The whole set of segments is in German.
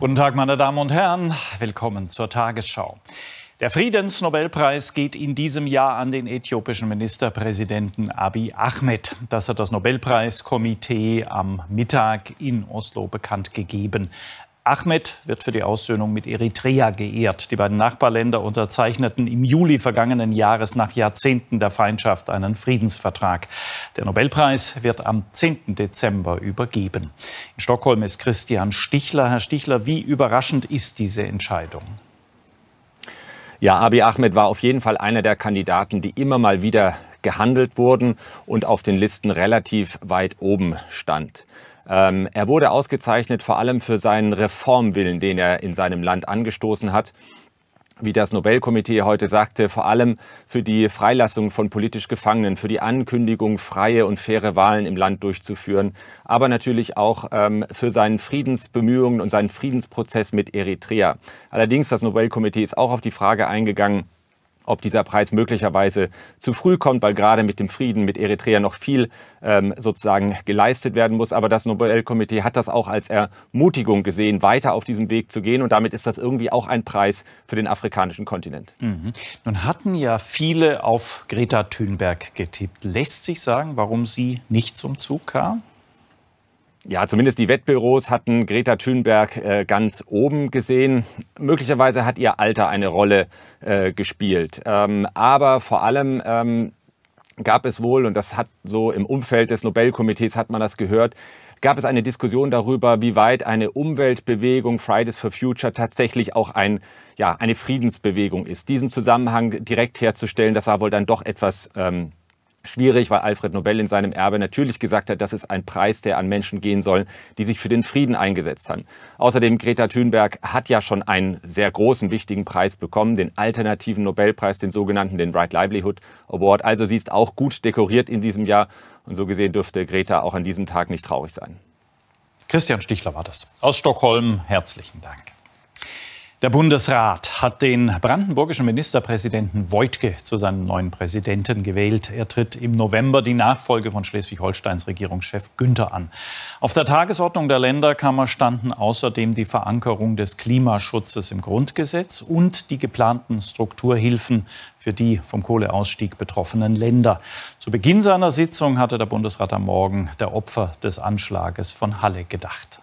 Guten Tag, meine Damen und Herren. Willkommen zur Tagesschau. Der Friedensnobelpreis geht in diesem Jahr an den äthiopischen Ministerpräsidenten Abiy Ahmed. Das hat das Nobelpreiskomitee am Mittag in Oslo bekannt gegeben. Ahmed wird für die Aussöhnung mit Eritrea geehrt. Die beiden Nachbarländer unterzeichneten im Juli vergangenen Jahres nach Jahrzehnten der Feindschaft einen Friedensvertrag. Der Nobelpreis wird am 10. Dezember übergeben. In Stockholm ist Christian Stichler. Herr Stichler, wie überraschend ist diese Entscheidung? Ja, Abiy Ahmed war auf jeden Fall einer der Kandidaten, die immer mal wieder gehandelt wurden und auf den Listen relativ weit oben stand. Er wurde ausgezeichnet vor allem für seinen Reformwillen, den er in seinem Land angestoßen hat. Wie das Nobelkomitee heute sagte, vor allem für die Freilassung von politisch Gefangenen, für die Ankündigung, freie und faire Wahlen im Land durchzuführen, aber natürlich auch für seine Friedensbemühungen und seinen Friedensprozess mit Eritrea. Allerdings, das Nobelkomitee ist auch auf die Frage eingegangen, ob dieser Preis möglicherweise zu früh kommt, weil gerade mit dem Frieden mit Eritrea noch viel sozusagen geleistet werden muss. Aber das Nobelkomitee hat das auch als Ermutigung gesehen, weiter auf diesem Weg zu gehen. Und damit ist das irgendwie auch ein Preis für den afrikanischen Kontinent. Nun hatten ja viele auf Greta Thunberg getippt. Lässt sich sagen, warum sie nicht zum Zug kam? Ja, zumindest die Wettbüros hatten Greta Thunberg ganz oben gesehen. Möglicherweise hat ihr Alter eine Rolle gespielt. Aber vor allem gab es wohl, und das hat so im Umfeld des Nobelkomitees hat man das gehört, gab es eine Diskussion darüber, wie weit eine Umweltbewegung, Fridays for Future, tatsächlich auch eine Friedensbewegung ist. Diesen Zusammenhang direkt herzustellen, das war wohl dann doch etwas schwierig, weil Alfred Nobel in seinem Erbe natürlich gesagt hat, das ist ein Preis, der an Menschen gehen soll, die sich für den Frieden eingesetzt haben. Außerdem, Greta Thunberg hat ja schon einen sehr großen, wichtigen Preis bekommen, den alternativen Nobelpreis, den sogenannten, den Right Livelihood Award. Also sie ist auch gut dekoriert in diesem Jahr und so gesehen dürfte Greta auch an diesem Tag nicht traurig sein. Christian Stichler war das. Aus Stockholm, herzlichen Dank. Der Bundesrat hat den brandenburgischen Ministerpräsidenten Woidke zu seinem neuen Präsidenten gewählt. Er tritt im November die Nachfolge von Schleswig-Holsteins Regierungschef Günther an. Auf der Tagesordnung der Länderkammer standen außerdem die Verankerung des Klimaschutzes im Grundgesetz und die geplanten Strukturhilfen für die vom Kohleausstieg betroffenen Länder. Zu Beginn seiner Sitzung hatte der Bundesrat am Morgen der Opfer des Anschlages von Halle gedacht.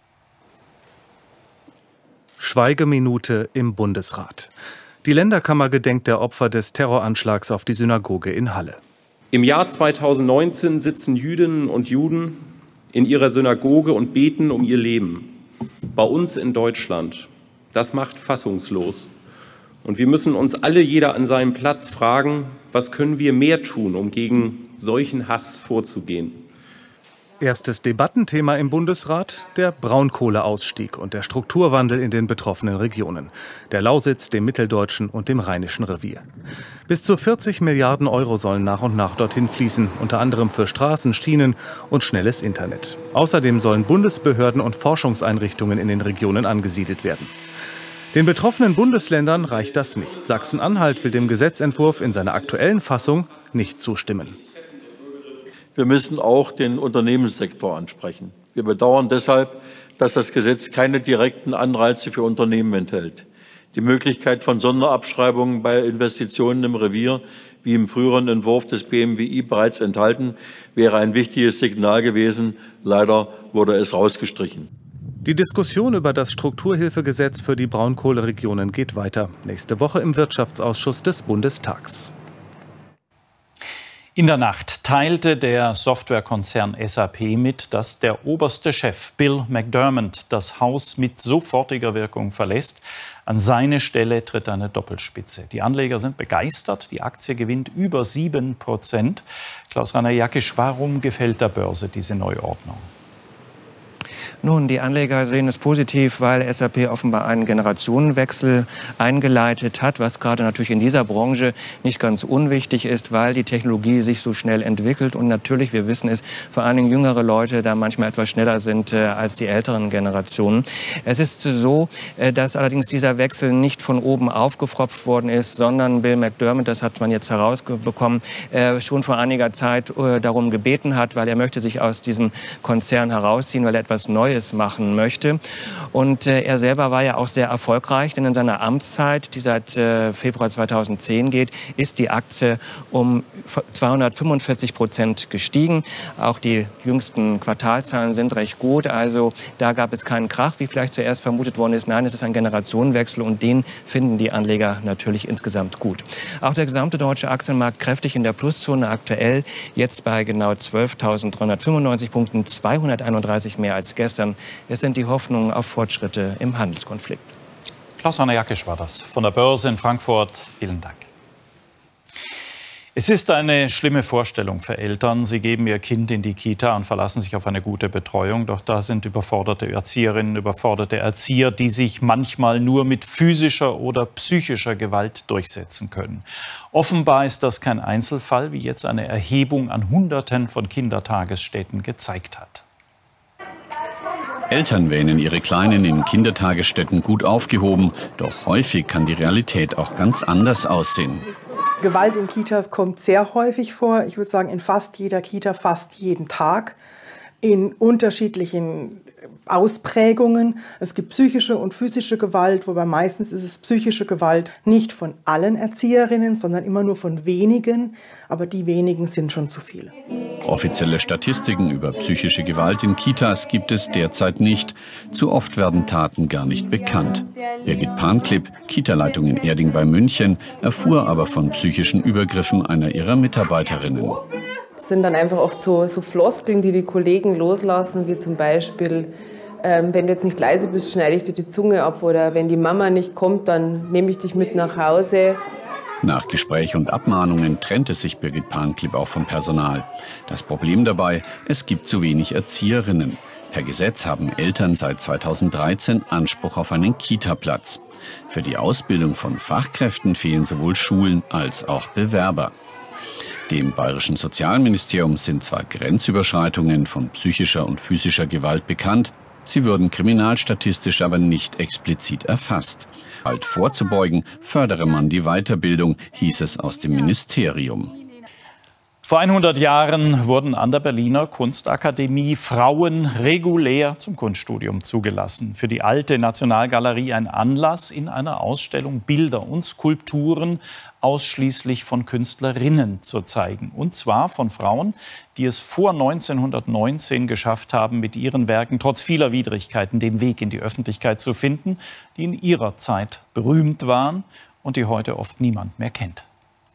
Schweigeminute im Bundesrat. Die Länderkammer gedenkt der Opfer des Terroranschlags auf die Synagoge in Halle. Im Jahr 2019 sitzen Jüdinnen und Juden in ihrer Synagoge und beten um ihr Leben. Bei uns in Deutschland. Das macht fassungslos. Und wir müssen uns alle, jeder an seinem Platz, fragen, was können wir mehr tun, um gegen solchen Hass vorzugehen? Erstes Debattenthema im Bundesrat, der Braunkohleausstieg und der Strukturwandel in den betroffenen Regionen, der Lausitz, dem Mitteldeutschen und dem Rheinischen Revier. Bis zu 40 Milliarden Euro sollen nach und nach dorthin fließen, unter anderem für Straßen, Schienen und schnelles Internet. Außerdem sollen Bundesbehörden und Forschungseinrichtungen in den Regionen angesiedelt werden. Den betroffenen Bundesländern reicht das nicht. Sachsen-Anhalt will dem Gesetzentwurf in seiner aktuellen Fassung nicht zustimmen. Wir müssen auch den Unternehmenssektor ansprechen. Wir bedauern deshalb, dass das Gesetz keine direkten Anreize für Unternehmen enthält. Die Möglichkeit von Sonderabschreibungen bei Investitionen im Revier, wie im früheren Entwurf des BMWI bereits enthalten, wäre ein wichtiges Signal gewesen. Leider wurde es rausgestrichen. Die Diskussion über das Strukturhilfegesetz für die Braunkohleregionen geht weiter. Nächste Woche im Wirtschaftsausschuss des Bundestags. In der Nacht teilte der Softwarekonzern SAP mit, dass der oberste Chef Bill McDermott das Haus mit sofortiger Wirkung verlässt. An seine Stelle tritt eine Doppelspitze. Die Anleger sind begeistert. Die Aktie gewinnt über 7%. Klaus-Rainer Jackisch, warum gefällt der Börse diese Neuordnung? Nun, die Anleger sehen es positiv, weil SAP offenbar einen Generationenwechsel eingeleitet hat, was gerade natürlich in dieser Branche nicht ganz unwichtig ist, weil die Technologie sich so schnell entwickelt. Und natürlich, wir wissen es, vor allen Dingen jüngere Leute da manchmal etwas schneller sind als die älteren Generationen. Es ist so, dass allerdings dieser Wechsel nicht von oben aufgefropft worden ist, sondern Bill McDermott, das hat man jetzt herausbekommen, schon vor einiger Zeit darum gebeten hat, weil er möchte sich aus diesem Konzern herausziehen, weil er etwas Neues machen möchte. Und er selber war ja auch sehr erfolgreich, denn in seiner Amtszeit, die seit Februar 2010 geht, ist die Aktie um 245% gestiegen. Auch die jüngsten Quartalzahlen sind recht gut. Also da gab es keinen Krach, wie vielleicht zuerst vermutet worden ist. Nein, es ist ein Generationenwechsel und den finden die Anleger natürlich insgesamt gut. Auch der gesamte deutsche Aktienmarkt kräftig in der Pluszone, aktuell jetzt bei genau 12.395 Punkten, 231 mehr als gestern. Es sind die Hoffnungen auf Fortschritte im Handelskonflikt. Klaus-Rainer Jackisch war das von der Börse in Frankfurt. Vielen Dank. Es ist eine schlimme Vorstellung für Eltern. Sie geben ihr Kind in die Kita und verlassen sich auf eine gute Betreuung. Doch da sind überforderte Erzieherinnen, überforderte Erzieher, die sich manchmal nur mit physischer oder psychischer Gewalt durchsetzen können. Offenbar ist das kein Einzelfall, wie jetzt eine Erhebung an Hunderten von Kindertagesstätten gezeigt hat. Eltern wähnen ihre Kleinen in Kindertagesstätten gut aufgehoben. Doch häufig kann die Realität auch ganz anders aussehen. Gewalt in Kitas kommt sehr häufig vor. Ich würde sagen, in fast jeder Kita, fast jeden Tag. In unterschiedlichen Ausprägungen. Es gibt psychische und physische Gewalt, wobei meistens ist es psychische Gewalt nicht von allen Erzieherinnen, sondern immer nur von wenigen. Aber die wenigen sind schon zu viele. Offizielle Statistiken über psychische Gewalt in Kitas gibt es derzeit nicht. Zu oft werden Taten gar nicht bekannt. Birgit Panklipp, Kita-Leitung in Erding bei München, erfuhr aber von psychischen Übergriffen einer ihrer Mitarbeiterinnen. Das sind dann einfach oft so Floskeln, die Kollegen loslassen, wie zum Beispiel, wenn du jetzt nicht leise bist, schneide ich dir die Zunge ab, oder wenn die Mama nicht kommt, dann nehme ich dich mit nach Hause. Nach Gespräch und Abmahnungen trennte sich Birgit Panklipp auch vom Personal. Das Problem dabei, es gibt zu wenig Erzieherinnen. Per Gesetz haben Eltern seit 2013 Anspruch auf einen Kita-Platz. Für die Ausbildung von Fachkräften fehlen sowohl Schulen als auch Bewerber. Dem Bayerischen Sozialministerium sind zwar Grenzüberschreitungen von psychischer und physischer Gewalt bekannt, sie würden kriminalstatistisch aber nicht explizit erfasst. Bald vorzubeugen, fördere man die Weiterbildung, hieß es aus dem Ministerium. Vor 100 Jahren wurden an der Berliner Kunstakademie Frauen regulär zum Kunststudium zugelassen. Für die alte Nationalgalerie ein Anlass, in einer Ausstellung Bilder und Skulpturen ausschließlich von Künstlerinnen zu zeigen. Und zwar von Frauen, die es vor 1919 geschafft haben, mit ihren Werken trotz vieler Widrigkeiten den Weg in die Öffentlichkeit zu finden, die in ihrer Zeit berühmt waren und die heute oft niemand mehr kennt.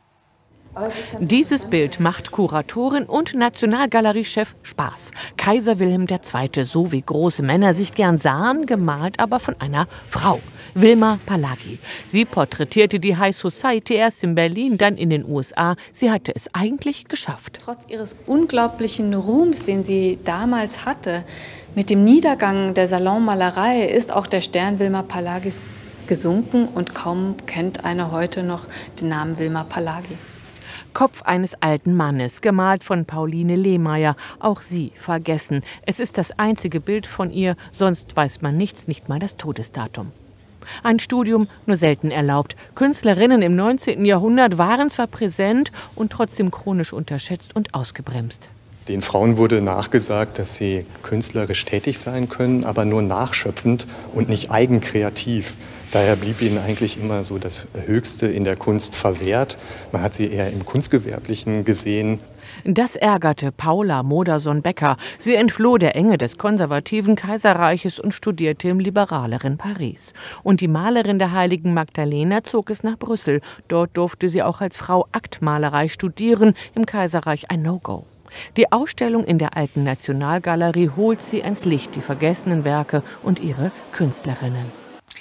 Dieses Bild macht Kuratorin und Nationalgaleriechef Spaß. Kaiser Wilhelm II., so wie große Männer sich gern sahen, gemalt aber von einer Frau, Wilma Palagi. Sie porträtierte die High Society erst in Berlin, dann in den USA. Sie hatte es eigentlich geschafft. Trotz ihres unglaublichen Ruhms, den sie damals hatte, mit dem Niedergang der Salonmalerei ist auch der Stern Wilma Palagis gesunken und kaum kennt einer heute noch den Namen Wilma Palagi. Kopf eines alten Mannes, gemalt von Pauline Lehmeier. Auch sie vergessen. Es ist das einzige Bild von ihr, sonst weiß man nichts, nicht mal das Todesdatum. Ein Studium nur selten erlaubt. Künstlerinnen im 19. Jahrhundert waren zwar präsent und trotzdem chronisch unterschätzt und ausgebremst. Den Frauen wurde nachgesagt, dass sie künstlerisch tätig sein können, aber nur nachschöpfend und nicht eigenkreativ. Daher blieb ihnen eigentlich immer so das Höchste in der Kunst verwehrt. Man hat sie eher im Kunstgewerblichen gesehen. Das ärgerte Paula Modersohn-Becker. Sie entfloh der Enge des konservativen Kaiserreiches und studierte im liberaleren Paris. Und die Malerin der heiligen Magdalena zog es nach Brüssel. Dort durfte sie auch als Frau Aktmalerei studieren, im Kaiserreich ein No-Go. Die Ausstellung in der Alten Nationalgalerie holt sie ans Licht, die vergessenen Werke und ihre Künstlerinnen.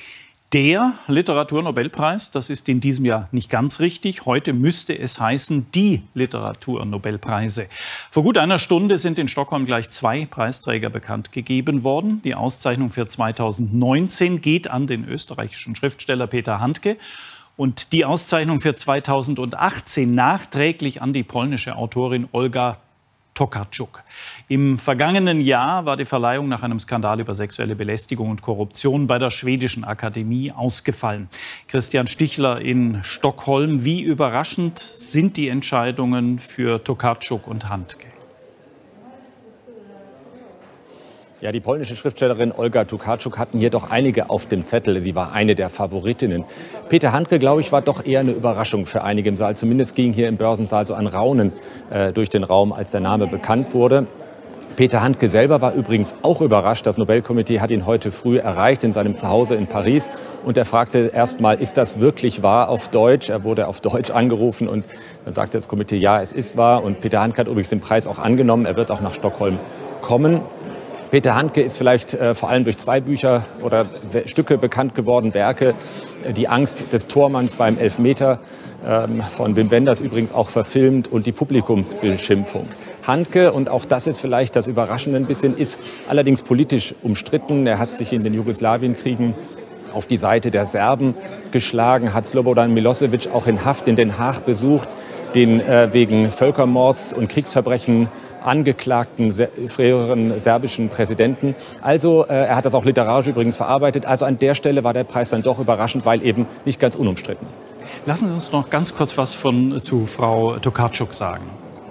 Der Literaturnobelpreis, das ist in diesem Jahr nicht ganz richtig. Heute müsste es heißen, die Literaturnobelpreise. Vor gut einer Stunde sind in Stockholm gleich 2 Preisträger bekannt gegeben worden. Die Auszeichnung für 2019 geht an den österreichischen Schriftsteller Peter Handke und die Auszeichnung für 2018 nachträglich an die polnische Autorin Olga Tokarczuk. Im vergangenen Jahr war die Verleihung nach einem Skandal über sexuelle Belästigung und Korruption bei der Schwedischen Akademie ausgefallen. Christian Stichler in Stockholm. Wie überraschend sind die Entscheidungen für Tokarczuk und Handke? Ja, die polnische Schriftstellerin Olga Tokarczuk hatten hier doch einige auf dem Zettel. Sie war eine der Favoritinnen. Peter Handke, glaube ich, war doch eher eine Überraschung für einige im Saal. Zumindest ging hier im Börsensaal so ein Raunen durch den Raum, als der Name bekannt wurde. Peter Handke selber war übrigens auch überrascht. Das Nobelkomitee hat ihn heute früh erreicht in seinem Zuhause in Paris. Und er fragte erst mal, ist das wirklich wahr auf Deutsch? Er wurde auf Deutsch angerufen und dann sagte das Komitee, ja, es ist wahr. Und Peter Handke hat übrigens den Preis auch angenommen. Er wird auch nach Stockholm kommen. Peter Handke ist vielleicht vor allem durch 2 Bücher oder Stücke bekannt geworden, Werke. Die Angst des Tormanns beim Elfmeter, von Wim Wenders übrigens auch verfilmt, und die Publikumsbeschimpfung. Handke, und auch das ist vielleicht das Überraschende ein bisschen, ist allerdings politisch umstritten. Er hat sich in den Jugoslawienkriegen auf die Seite der Serben geschlagen, hat Slobodan Milosevic auch in Haft in Den Haag besucht, den wegen Völkermords und Kriegsverbrechen angeklagten früheren serbischen Präsidenten. Also er hat das auch literarisch übrigens verarbeitet. Also an der Stelle war der Preis dann doch überraschend, weil eben nicht ganz unumstritten. Lassen Sie uns noch ganz kurz was zu Frau Tokarczuk sagen.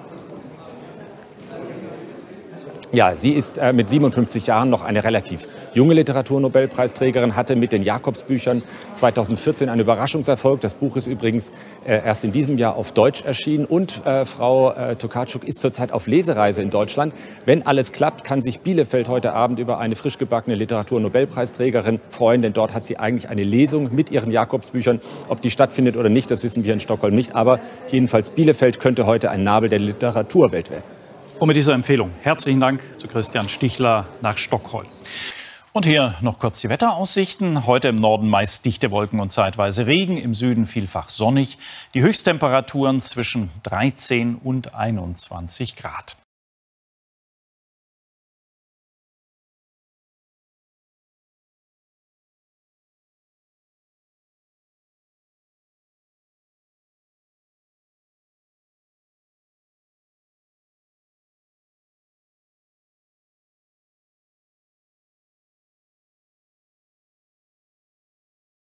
Ja, sie ist mit 57 Jahren noch eine relativ junge Literaturnobelpreisträgerin, hatte mit den Jakobsbüchern 2014 einen Überraschungserfolg. Das Buch ist übrigens erst in diesem Jahr auf Deutsch erschienen. Und Frau Tokarczuk ist zurzeit auf Lesereise in Deutschland. Wenn alles klappt, kann sich Bielefeld heute Abend über eine frisch gebackene Literaturnobelpreisträgerin freuen, denn dort hat sie eigentlich eine Lesung mit ihren Jakobsbüchern. Ob die stattfindet oder nicht, das wissen wir in Stockholm nicht. Aber jedenfalls Bielefeld könnte heute ein Nabel der Literaturwelt werden. Und mit dieser Empfehlung herzlichen Dank zu Christian Stichler nach Stockholm. Und hier noch kurz die Wetteraussichten. Heute im Norden meist dichte Wolken und zeitweise Regen, im Süden vielfach sonnig. Die Höchsttemperaturen zwischen 13 und 21 Grad.